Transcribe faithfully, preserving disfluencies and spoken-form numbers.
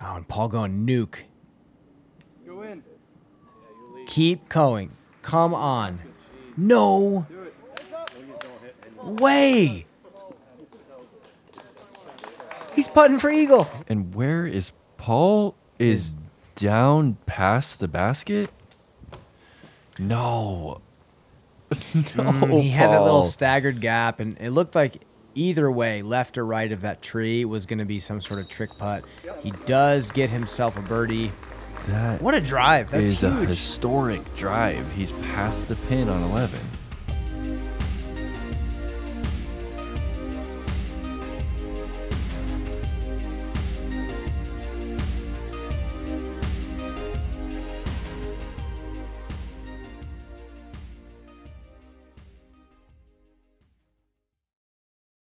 Oh, and Paul going nuke. Go in. Keep going. Come on. No way. He's putting for eagle. And where is Paul? Is down past the basket? No. no, Mm, he had that Paul. little staggered gap, and it looked like either way, left or right of that tree, was going to be some sort of trick putt. He does get himself a birdie. That What a drive. That's is huge. a historic drive. He's past the pin on eleven.